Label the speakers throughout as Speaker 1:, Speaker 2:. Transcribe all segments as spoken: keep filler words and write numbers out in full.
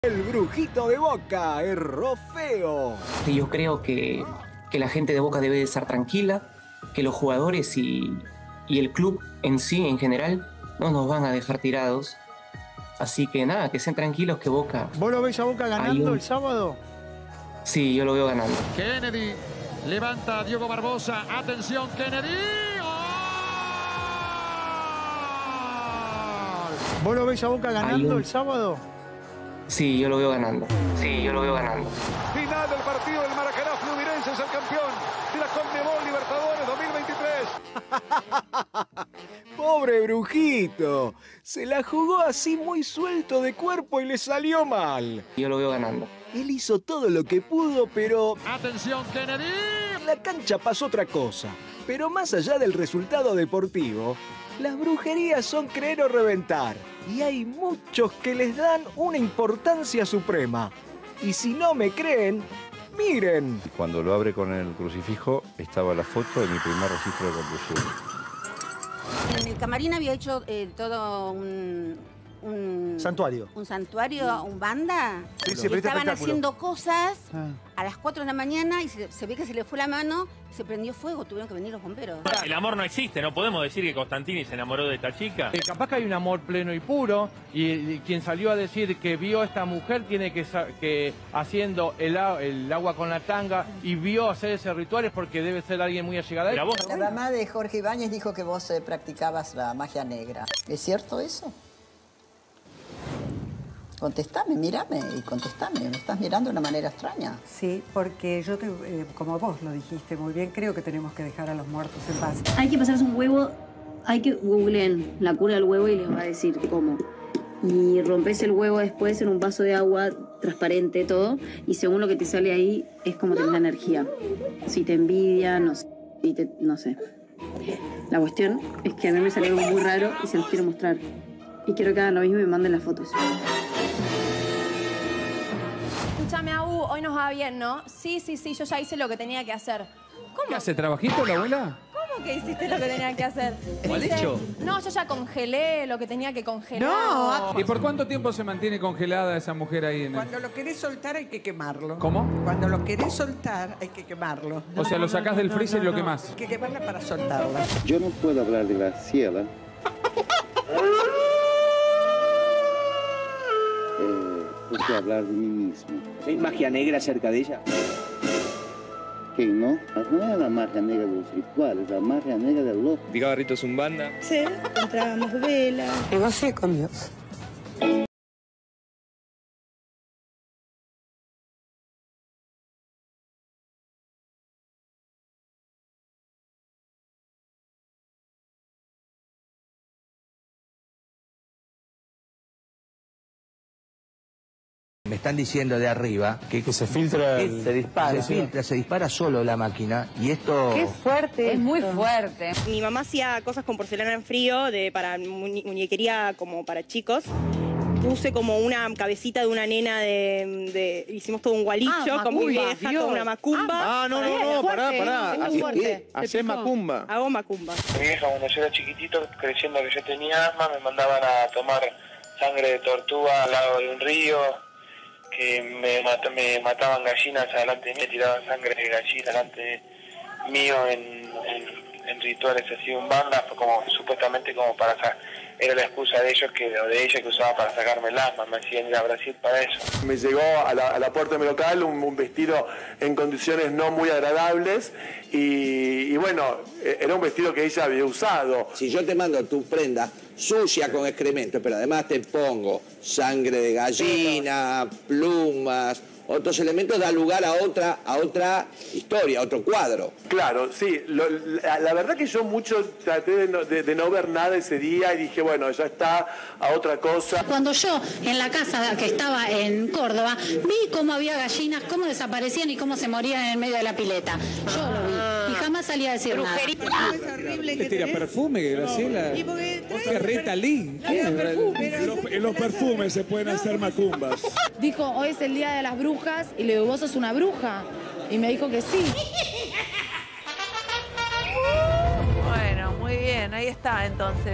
Speaker 1: El brujito de Boca, erró feo.
Speaker 2: Yo creo que, que la gente de Boca debe de estar tranquila, que los jugadores y, y el club en sí, en general, no nos van a dejar tirados. Así que nada, que estén tranquilos, que Boca...
Speaker 3: ¿Vos lo ves a Boca ganando
Speaker 2: un...
Speaker 3: el sábado?
Speaker 2: Sí, yo lo veo ganando.
Speaker 4: Kennedy levanta a Diogo Barbosa. Atención, Kennedy. ¡Oh!
Speaker 3: ¿Vos lo ves a Boca ganando
Speaker 2: un...
Speaker 3: el sábado?
Speaker 2: Sí, yo lo veo ganando. Sí, yo lo veo ganando.
Speaker 4: Final del partido del Maracaná. Fluminense es el campeón de la Conmebol Libertadores dos mil veintitrés.
Speaker 1: Pobre brujito. Se la jugó así muy suelto de cuerpo y le salió mal.
Speaker 2: Yo lo veo ganando.
Speaker 1: Él hizo todo lo que pudo, pero...
Speaker 4: Atención, Kennedy.
Speaker 1: En la cancha pasó otra cosa. Pero más allá del resultado deportivo, las brujerías son creer o reventar. Y hay muchos que les dan una importancia suprema. Y si no me creen, miren.
Speaker 5: Cuando lo abre con el crucifijo, estaba la foto de mi primer registro de conducción.
Speaker 6: En el camarín había hecho eh, todo un, un...
Speaker 3: Santuario.
Speaker 6: Un santuario, un banda.
Speaker 3: Sí, sí,
Speaker 6: y estaban
Speaker 3: espectáculo.
Speaker 6: haciendo cosas
Speaker 3: Ah.
Speaker 6: a las cuatro de la mañana y se, se ve que se le fue la mano y se prendió fuego. Tuvieron que venir los bomberos.
Speaker 7: El amor no existe, no podemos decir que Constantini se enamoró de esta chica.
Speaker 8: Eh, capaz que hay un amor pleno y puro y, y quien salió a decir que vio a esta mujer tiene que, que haciendo el, el agua con la tanga y vio hacer ese ritual es porque debe ser alguien muy allegada a él.
Speaker 9: La mamá de Jorge Ibáñez dijo que vos eh, practicabas la magia negra. ¿Es cierto eso? Contestame, mírame y contestame. Me estás mirando de una manera extraña.
Speaker 10: Sí, porque yo, te, eh, como vos lo dijiste muy bien, creo que tenemos que dejar a los muertos en paz.
Speaker 11: Hay que pasarse un huevo, hay que googleen la cura del huevo y les va a decir cómo. Y rompes el huevo después en un vaso de agua transparente, todo, y según lo que te sale ahí es como tener energía. Si te envidia, no sé, si te, no sé. La cuestión es que a mí me salió algo muy raro y se los quiero mostrar. Y quiero que hagan lo mismo y me manden las fotos.
Speaker 12: Escúchame, Abu, hoy nos va bien, ¿no? Sí, sí, sí, yo ya hice lo que tenía que hacer. ¿Cómo?
Speaker 13: ¿Qué hace, trabajito la abuela?
Speaker 12: ¿Cómo que hiciste lo que tenía que hacer?
Speaker 13: ¿Cuál
Speaker 12: Dice,
Speaker 13: hecho?
Speaker 12: No, yo ya congelé lo que tenía que congelar.
Speaker 13: No. ¿Y por cuánto tiempo se mantiene congelada esa mujer ahí en el...
Speaker 14: Cuando lo querés soltar hay que quemarlo.
Speaker 13: ¿Cómo?
Speaker 14: Cuando lo querés soltar hay que quemarlo.
Speaker 13: O sea, lo sacás del freezer y lo quemás.
Speaker 14: Hay que quemarla para soltarla.
Speaker 5: Yo no puedo hablar de la ciela. Eh, puedo hablar de mí mismo.
Speaker 15: ¿Hay magia negra cerca de ella?
Speaker 5: ¿Qué no? No es la magia negra de los rituales, la magia negra del loco.
Speaker 16: ¿Picaba ritos umbanda?
Speaker 17: Sí, comprábamos velas.
Speaker 9: Negocié con Dios.
Speaker 15: Me están diciendo de arriba que,
Speaker 18: que se filtra,
Speaker 15: que
Speaker 18: el...
Speaker 15: se dispara,
Speaker 18: sí,
Speaker 15: se filtra, se dispara solo la máquina y esto.
Speaker 19: Qué fuerte, es muy fuerte.
Speaker 20: Mi mamá hacía cosas con porcelana en frío de para muñe muñequería como para chicos. Puse como una cabecita de una nena de, de hicimos todo un gualicho
Speaker 19: ah,
Speaker 20: con mi vieja,
Speaker 19: Dios.
Speaker 20: con una macumba.
Speaker 16: Ah, no, no, no, pará, pará. Hacés macumba.
Speaker 20: Hago macumba.
Speaker 6: Mi vieja cuando yo era chiquitito, creciendo que yo tenía asma, me mandaban a tomar sangre de tortuga al lado de un río. Que me, mat me mataban gallinas adelante mío, tiraban sangre de gallina adelante mío en, en, en rituales así un banda, como supuestamente como para era la excusa de ellos que o de ella que usaba para sacarme el asma, me hacían ir a Brasil para eso.
Speaker 21: Me llegó a la, a la puerta de mi local un, un vestido en condiciones no muy agradables y, y bueno, era un vestido que ella había usado.
Speaker 15: Si yo te mando tu prenda sucia con excremento, pero además te pongo sangre de gallina, plumas, otros elementos, da lugar a otra, a otra historia, a otro cuadro.
Speaker 21: Claro, sí. Lo, la, la verdad que yo mucho traté de no, de, de no ver nada ese día y dije, bueno, ya está a otra cosa.
Speaker 22: Cuando yo en la casa que estaba en Córdoba, vi cómo había gallinas, cómo desaparecían y cómo se morían en el medio de la pileta. Yo lo vi y jamás salí a decir nada.
Speaker 14: Es horrible que
Speaker 13: tira perfume, Graciela.
Speaker 14: Y porque
Speaker 13: Qué Ritalin.
Speaker 23: En los perfumes se pueden hacer macumbas.
Speaker 12: Dijo, hoy es el día de las brujas y le digo, ¿vos sos una bruja? Y me dijo que sí.
Speaker 19: Bueno, muy bien, ahí está entonces.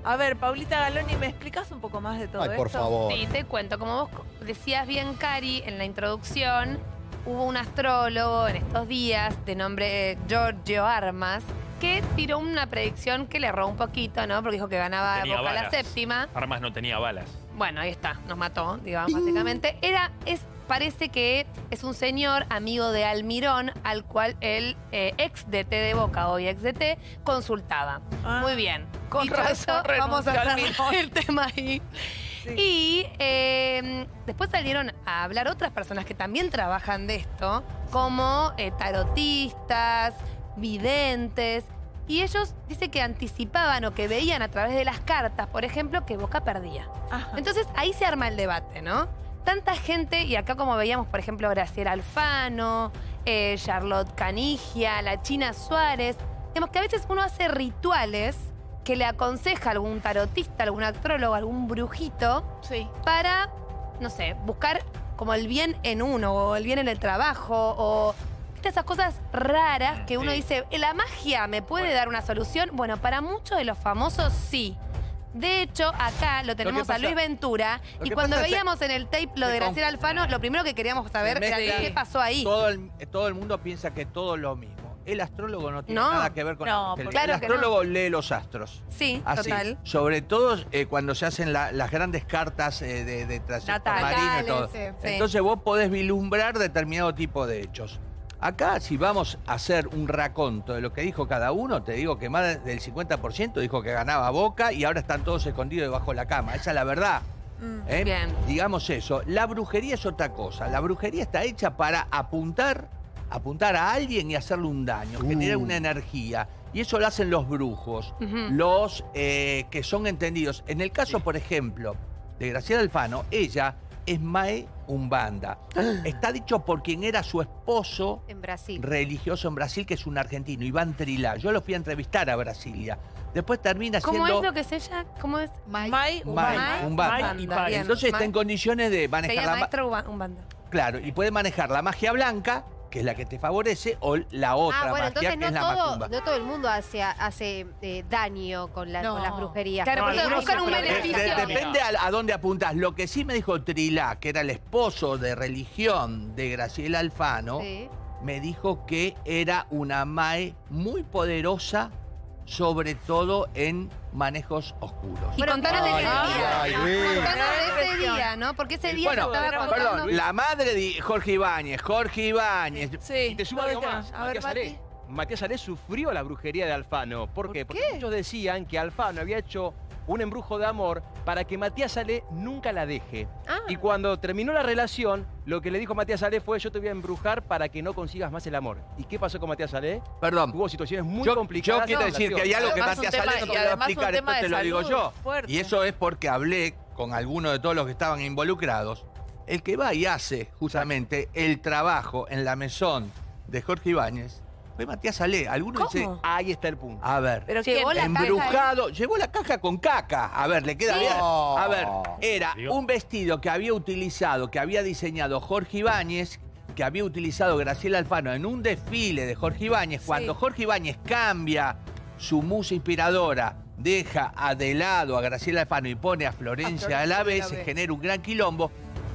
Speaker 2: A ver, Paulita Galoni, ¿me explicás un poco más de todo
Speaker 4: Ay, por
Speaker 2: esto?
Speaker 4: favor.
Speaker 18: Sí, te cuento. Como vos decías bien, Cari, en la introducción, hubo un astrólogo en estos días de nombre Giorgio Armas que tiró una predicción que le erró un poquito, ¿no? Porque dijo que ganaba
Speaker 7: Tenía
Speaker 18: Boca
Speaker 7: balas.
Speaker 18: la séptima.
Speaker 7: Armas no tenía balas.
Speaker 18: Bueno, ahí está, nos mató, digamos, básicamente. Era, es, parece que es un señor amigo de Almirón, al cual el eh, ex D T de Boca, hoy ex D T, consultaba.
Speaker 2: Ah,
Speaker 18: Muy bien.
Speaker 2: con
Speaker 18: Dicho
Speaker 2: razón
Speaker 18: esto, vamos a
Speaker 2: renunció
Speaker 18: cerrar
Speaker 2: Almirón.
Speaker 18: el tema ahí. Sí. Y eh, después salieron a hablar otras personas que también trabajan de esto, como eh, tarotistas, videntes. Y ellos dicen que anticipaban o que veían a través de las cartas, por ejemplo, que Boca perdía.
Speaker 2: Ajá.
Speaker 18: Entonces ahí se arma el debate, ¿no? Tanta gente, y acá como veíamos, por ejemplo, Graciela Alfano, eh, Charlotte Canigia, la China Suárez, digamos que a veces uno hace rituales que le aconseja a algún tarotista, algún astrólogo, algún brujito,
Speaker 2: sí,
Speaker 18: para, no sé, buscar como el bien en uno, o el bien en el trabajo, o ¿viste? Esas cosas raras que uno
Speaker 7: Sí.
Speaker 18: dice, ¿la magia me puede dar una solución? Bueno, para muchos de los famosos sí. De hecho, acá lo tenemos
Speaker 4: pasa-
Speaker 18: a Luis Ventura,
Speaker 4: lo
Speaker 18: y
Speaker 4: que
Speaker 18: cuando
Speaker 4: pasa es-
Speaker 18: veíamos en el tape lo de
Speaker 4: se
Speaker 18: Graciela
Speaker 4: conf-
Speaker 18: Alfano, lo primero que queríamos saber
Speaker 4: Se
Speaker 18: era
Speaker 4: mezcla-
Speaker 18: qué pasó ahí.
Speaker 4: Todo el, todo el mundo piensa que todo es lo mismo. El astrólogo no tiene
Speaker 18: No.
Speaker 4: nada que ver con
Speaker 18: No,
Speaker 4: el,
Speaker 18: por- claro
Speaker 4: el
Speaker 18: que
Speaker 4: astrólogo lee los astros.
Speaker 18: Sí,
Speaker 4: Así,
Speaker 18: total.
Speaker 4: sobre todo eh, cuando se hacen la- las grandes cartas eh, de, de trayecto
Speaker 18: Natales.
Speaker 4: marino y todo.
Speaker 18: Sí, sí.
Speaker 4: Entonces vos podés vislumbrar determinado tipo de hechos. Acá, si vamos a hacer un raconto de lo que dijo cada uno, te digo que más del cincuenta por ciento dijo que ganaba Boca y ahora están todos escondidos debajo de la cama. Esa es la verdad. ¿eh?
Speaker 18: Bien.
Speaker 4: Digamos eso. La brujería es otra cosa. La brujería está hecha para apuntar, apuntar a alguien y hacerle un daño, generar una energía. Y eso lo hacen los brujos,
Speaker 18: Ujú.
Speaker 4: los eh, que son entendidos. En el caso, por ejemplo, de Graciela Alfano, ella es Mae Umbanda. Está dicho por quien era su esposo
Speaker 24: En Brasil.
Speaker 4: religioso en Brasil, que es un argentino, Iván Trilá. Yo lo fui a entrevistar a Brasilia. Después termina
Speaker 18: ¿Cómo
Speaker 4: siendo...
Speaker 18: es lo que es ella? ¿Cómo es?
Speaker 2: Mai,
Speaker 4: Mae Umbanda.
Speaker 18: Umbanda, bien.
Speaker 4: Entonces está
Speaker 18: Mai-
Speaker 4: en condiciones de manejar
Speaker 18: Sería
Speaker 4: la... ma-
Speaker 18: maestra Uba- Umbanda.
Speaker 4: Claro, y puede manejar la magia blanca, que es la que te favorece, o la otra
Speaker 24: Ah, bueno,
Speaker 4: magia,
Speaker 24: entonces
Speaker 4: que
Speaker 24: no
Speaker 4: es la
Speaker 24: todo,
Speaker 4: macumba.
Speaker 24: no todo el mundo hace, hace eh, daño con, la-
Speaker 2: No.
Speaker 24: con las brujerías.
Speaker 18: Claro,
Speaker 24: No,
Speaker 18: porque
Speaker 24: algunos
Speaker 18: buscan un
Speaker 24: son
Speaker 4: De-
Speaker 18: beneficio.
Speaker 4: de- depende a, a dónde apuntás. Lo que sí me dijo Trilá, que era el esposo de religión de Graciela Alfano,
Speaker 24: Sí.
Speaker 4: me dijo que era una mae muy poderosa, sobre todo en manejos oscuros.
Speaker 18: Y contanos de ese día.
Speaker 4: ay, Luis.
Speaker 18: Contanos de ese día, ¿no? Porque ese día
Speaker 4: Bueno,
Speaker 18: te estaba contando.
Speaker 4: perdón, la madre de Jorge Ibáñez, Jorge Ibáñez.
Speaker 2: Sí.
Speaker 25: Y te sumo algo más.
Speaker 2: A ver,
Speaker 25: Matías Alé.
Speaker 2: Mati.
Speaker 25: Matías Alé sufrió la brujería de Alfano. ¿Por, qué? Porque muchos decían que Alfano había hecho un embrujo de amor para que Matías Alé nunca la deje.
Speaker 24: Ah.
Speaker 25: Y cuando terminó la relación, lo que le dijo Matías Alé fue: yo te voy a embrujar para que no consigas más el amor. ¿Y qué pasó con Matías Alé?
Speaker 4: Perdón.
Speaker 25: Tuvo situaciones muy
Speaker 4: yo,
Speaker 25: complicadas.
Speaker 4: Yo quiero
Speaker 25: en la
Speaker 4: decir que hay
Speaker 25: relación.
Speaker 4: algo que
Speaker 2: Además,
Speaker 4: Matías
Speaker 2: un tema-
Speaker 4: Alé no te
Speaker 2: y
Speaker 4: lo voy a
Speaker 2: además un
Speaker 4: explicar,
Speaker 2: tema
Speaker 4: esto te
Speaker 2: de
Speaker 4: lo digo
Speaker 2: salud
Speaker 4: yo.
Speaker 2: fuerte.
Speaker 4: Y eso es porque hablé con alguno de todos los que estaban involucrados. El que va y hace justamente el trabajo en la mesón de Jorge Ibáñez fue Matías Alé. Algunos
Speaker 2: ¿Cómo?
Speaker 4: dicen,
Speaker 25: Ahí está el punto.
Speaker 4: a ver,
Speaker 2: Pero
Speaker 24: Llevó
Speaker 2: ¿quién?
Speaker 24: la caja
Speaker 4: embrujado, llevó la caja con caca. A ver, le queda
Speaker 24: Sí.
Speaker 4: bien. No. A ver, era
Speaker 7: Digo.
Speaker 4: un vestido que había utilizado, que había diseñado Jorge Ibáñez, que había utilizado Graciela Alfano en un desfile de Jorge Ibáñez. Cuando Jorge Ibáñez cambia su musa inspiradora, deja a de lado a Graciela Alfano y pone a Florencia,
Speaker 2: Florencia
Speaker 4: Alavés,
Speaker 2: Alavés.
Speaker 4: se genera un gran quilombo.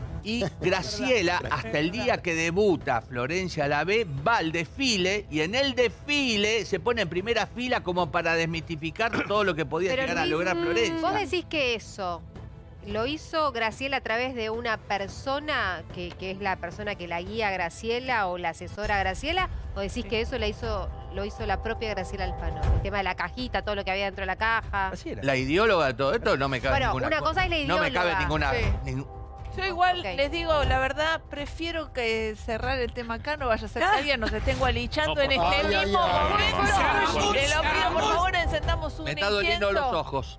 Speaker 4: Y Graciela, hasta el día que debuta Florencia Alavés, va al desfile y en el desfile se pone en primera fila como para desmitificar todo lo que podía
Speaker 24: Pero
Speaker 4: llegar a
Speaker 24: Luis,
Speaker 4: lograr Florencia.
Speaker 24: ¿Vos decís que eso lo hizo Graciela a través de una persona que, que es la persona que la guía a Graciela o la asesora a Graciela? ¿O decís que eso la hizo, lo hizo la propia Graciela Alfano? El tema de la cajita, todo lo que había dentro de la caja.
Speaker 25: Así era.
Speaker 4: La ideóloga de todo esto no me cabe
Speaker 24: Bueno,
Speaker 4: ninguna
Speaker 24: una
Speaker 4: co-
Speaker 24: cosa es la
Speaker 4: No me cabe
Speaker 24: ideóloga.
Speaker 4: ninguna...
Speaker 2: Sí.
Speaker 4: ningún-
Speaker 2: Yo igual
Speaker 24: Ok.
Speaker 2: les digo, la verdad, prefiero que cerrar el tema acá, no vaya a ser que alguien nos esté engualichando
Speaker 7: No,
Speaker 2: en
Speaker 7: por
Speaker 2: este
Speaker 7: favor.
Speaker 2: mismo
Speaker 23: Ay, ay, ay.
Speaker 2: momento.
Speaker 23: Vamos,
Speaker 2: Te lo pido, por
Speaker 23: vamos.
Speaker 2: favor, encendamos un
Speaker 4: Me está doliendo
Speaker 2: incienso.
Speaker 4: los ojos.